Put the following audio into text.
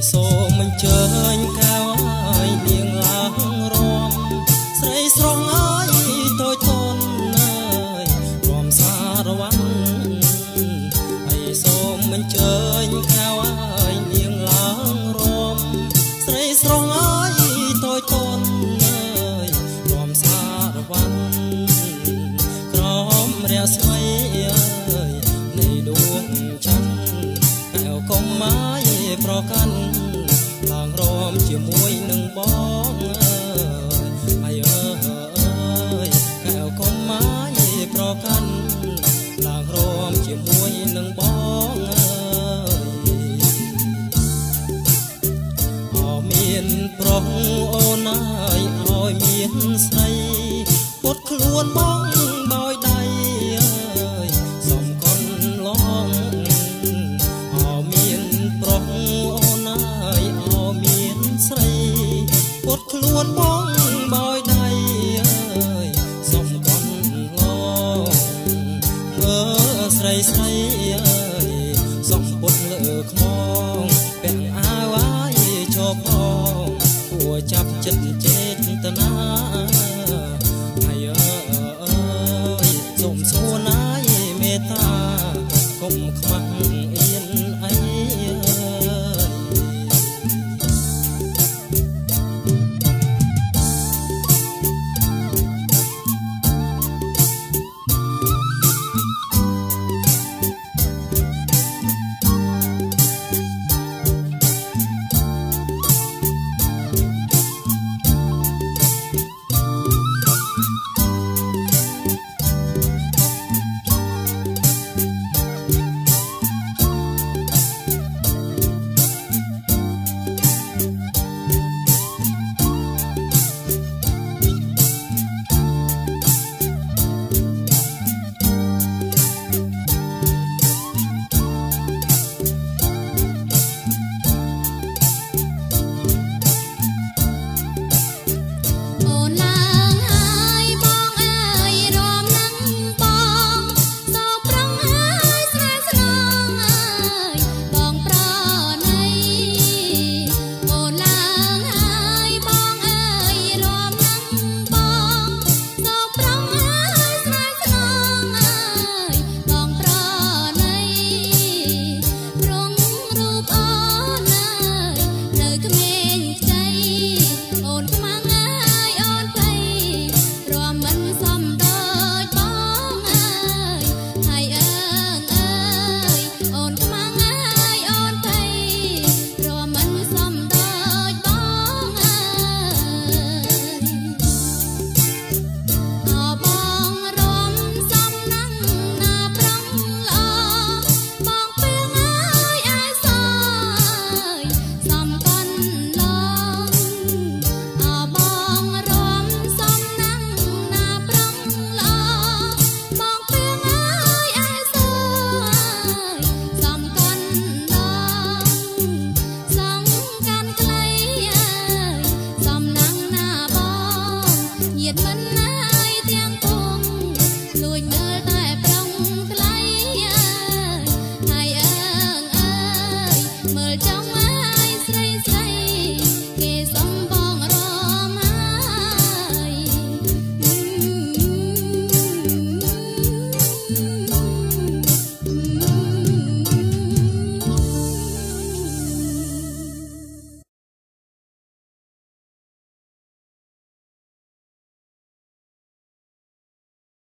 សូមអញ្ជើញកៅឲ្យនាងឡើងរំស្រីស្រងអើយតូចតូនអើយរំសារវ័នហើយសូមអញ្ជើញកៅឲ្យនាងឡើងរំស្រីស្រងអើយតូចតូនអើយរំសារវ័នក្រមរស្មីអើយនៃដួងច័ន្ទកែវកុំមកប្រកាន់ឡើងរំជាមួយនឹងបងហើយអើយកែវកុំមកប្រកាន់ឡើងរំជាមួយនឹងបងអើមានប្រុសអូនហើយឲ្យមានស្រីពុតខ្លួនបងដោយដៃសំកន់ឡងអើមានប្រុសស្រីពុតខ្លួនបងបោយដៃសំកន់ឡងមើស្រីស្រីសំពុតលើខ្មងពាក់អាវអាយជប់ផងគួរចាប់ចិត្តចេតនាហើយអើយសូមសួរណាយមេត្តាកុំខ្មាស់អៀនអីnhiệt mân